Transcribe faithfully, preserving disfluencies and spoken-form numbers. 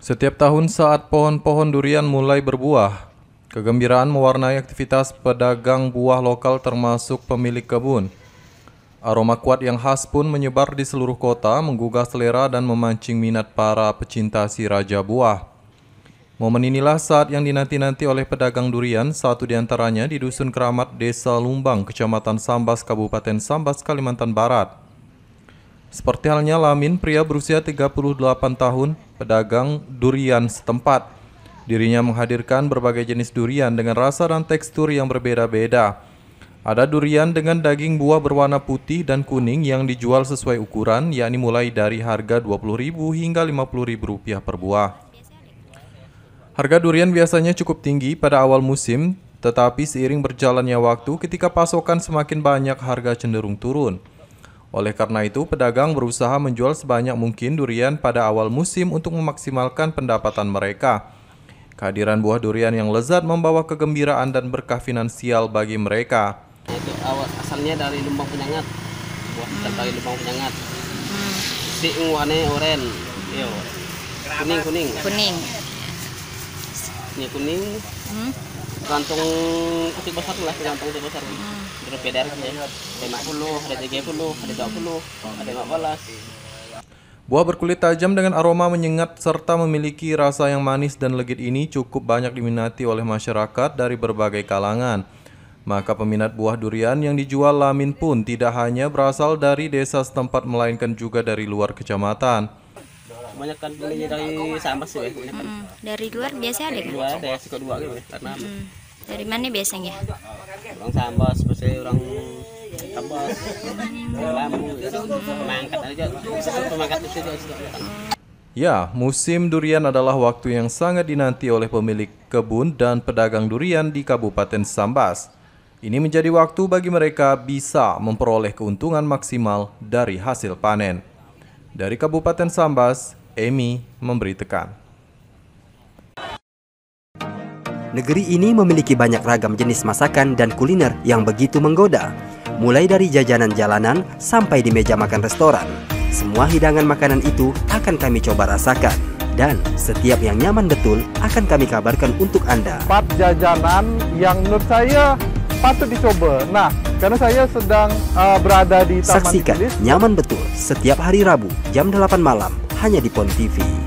Setiap tahun saat pohon-pohon durian mulai berbuah, kegembiraan mewarnai aktivitas pedagang buah lokal termasuk pemilik kebun. Aroma kuat yang khas pun menyebar di seluruh kota, menggugah selera dan memancing minat para pecinta si raja buah. Momen inilah saat yang dinanti-nanti oleh pedagang durian, satu diantaranya di Dusun Keramat, Desa Lumbang, Kecamatan Sambas, Kabupaten Sambas, Kalimantan Barat. Seperti halnya Lamin, pria berusia tiga puluh delapan tahun, pedagang durian setempat. Dirinya menghadirkan berbagai jenis durian dengan rasa dan tekstur yang berbeda-beda. Ada durian dengan daging buah berwarna putih dan kuning yang dijual sesuai ukuran, yakni mulai dari harga dua puluh ribu rupiah hingga lima puluh ribu rupiah per buah. Harga durian biasanya cukup tinggi pada awal musim, tetapi seiring berjalannya waktu ketika pasokan semakin banyak harga cenderung turun. Oleh karena itu, pedagang berusaha menjual sebanyak mungkin durian pada awal musim untuk memaksimalkan pendapatan mereka. Kehadiran buah durian yang lezat membawa kegembiraan dan berkah finansial bagi mereka. Itu awal asalnya dari Lumbang Penyangat, buah hmm. dari Lumbang Penyangat. Hmm. Si warna oranye, yo. Kuning kuning. Kuning. Ini kuning. Hmm. Gantung kutik besar lah, gantung kutik besar. Hmm. Berbeda harganya. Ada lima puluh, ada tiga puluh, ada dua puluh, ada lima belas. Buah berkulit tajam dengan aroma menyengat serta memiliki rasa yang manis dan legit ini cukup banyak diminati oleh masyarakat dari berbagai kalangan. Maka peminat buah durian yang dijual Lamin pun tidak hanya berasal dari desa setempat melainkan juga dari luar kecamatan. Kebanyakan belinya dari Sambas ya. Hmm, dari luar biasa ada kan? Luar ada suka dua gitu karena hmm. Dari mana biasanya? Orang Sambas, biasanya orang Sambas, Lamu, mangkat aja, pemangkat itu aja. Ya, musim durian adalah waktu yang sangat dinanti oleh pemilik kebun dan pedagang durian di Kabupaten Sambas. Ini menjadi waktu bagi mereka bisa memperoleh keuntungan maksimal dari hasil panen. Dari Kabupaten Sambas, Emi memberitakan. Negeri ini memiliki banyak ragam jenis masakan dan kuliner yang begitu menggoda. Mulai dari jajanan jalanan sampai di meja makan restoran. Semua hidangan makanan itu akan kami coba rasakan. Dan setiap yang nyaman betul akan kami kabarkan untuk Anda. Empat jajanan yang menurut saya patut dicoba. Nah, karena saya sedang uh, berada di Taman Saksikan Ikilis. Nyaman Betul setiap hari Rabu jam delapan malam hanya di Pon T V.